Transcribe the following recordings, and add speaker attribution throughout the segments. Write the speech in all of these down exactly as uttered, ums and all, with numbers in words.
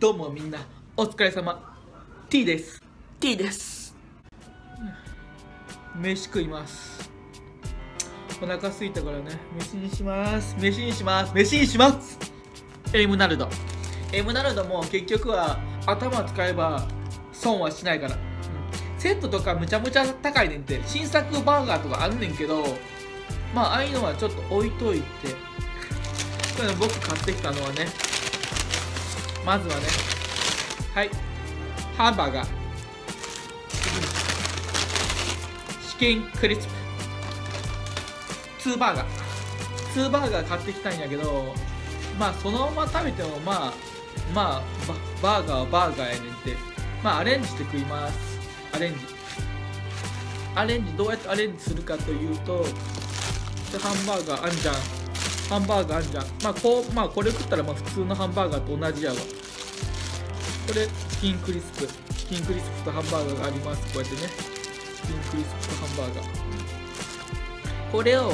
Speaker 1: どうもみんなお疲れ様 T です T です飯食います。お腹空いたからね、飯にします飯にします飯にしますエムナルドエムナルドも結局は頭使えば損はしないから、うん、セットとかむちゃむちゃ高いねんて。新作バーガーとかあんねんけど、まあああいうのはちょっと置いといて、これ僕買ってきたのはね、まずはね、はい、ハンバーガー、チキンクリスプ、ツーバーガーツーバーガー買ってきたんやけど、まあそのまま食べてもまあまあババーガーはバーガーやねんって。まあアレンジして食います。アレンジアレンジどうやってアレンジするかというと、ハンバーガーあんじゃんハンバーガーあんじゃんまあこうまあこれ食ったらまあ普通のハンバーガーと同じやわ。これチキンクリスプチキンクリスプとハンバーガーがあります。こうやってね、チキンクリスプとハンバーガー、これを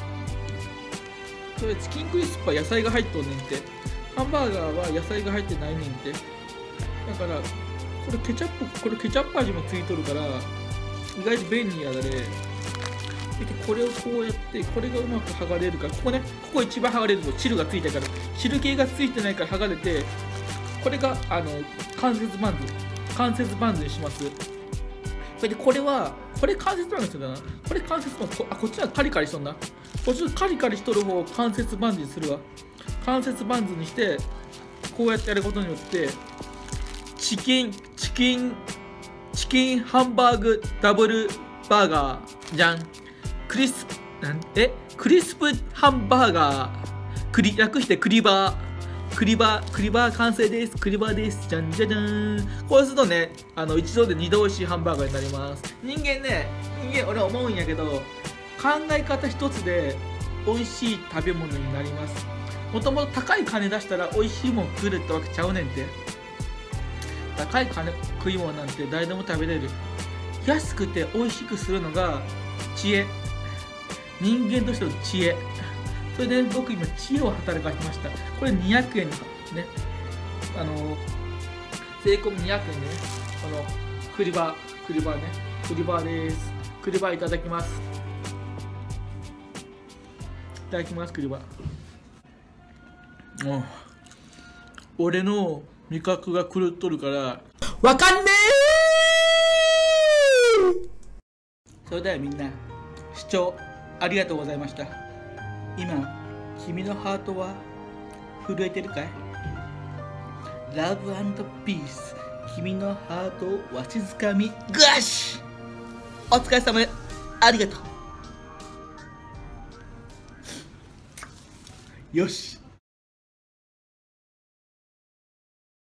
Speaker 1: それチキンクリスプは野菜が入っとんねんて。ハンバーガーは野菜が入ってないねんて。だからこれケチャップこれケチャップ味もついとるから意外と便利やだね。でこれをこうやってこれがうまく剥がれるから、ここねここ一番剥がれると汁がついたから、汁系がついてないから剥がれて、これがあの関節バンズ関節バンズにします。それでこれはこれ関節バンズするかな、これ関節バンズ、あこっちはカリカリしとんな、こっちカリカリしとる方を関節バンズにするわ。関節バンズにしてこうやってやることによってチキンチキンチキンハンバーグダブルバーガーじゃん。クリスなんえクリスプハンバーガー、クリ略してクリバークリバークリバー完成です。クリバーです。じゃんじゃじゃーん。こうするとね、あの一度で二度美味しいハンバーガーになります。人間ね人間俺は思うんやけど、考え方一つで美味しい食べ物になります。もともと高い金出したら美味しいもん食えるってわけちゃうねんて。高い金食い物なんて誰でも食べれる。安くて美味しくするのが知恵、人間としての知恵。それで僕今知恵を働かしてました。これにひゃくえんのね、あの税込みにひゃくえんでね、このクリバークリバーねクリバーです。クリバーいただきます。いただきますクリバー。もう俺の味覚が狂っとるからわかんねえ。それではみんな視聴ありがとうございました。今君のハートは震えてるかい？ラブ&ピース、君のハートをわしづかみグワッシュ。お疲れ様でありがとう。よし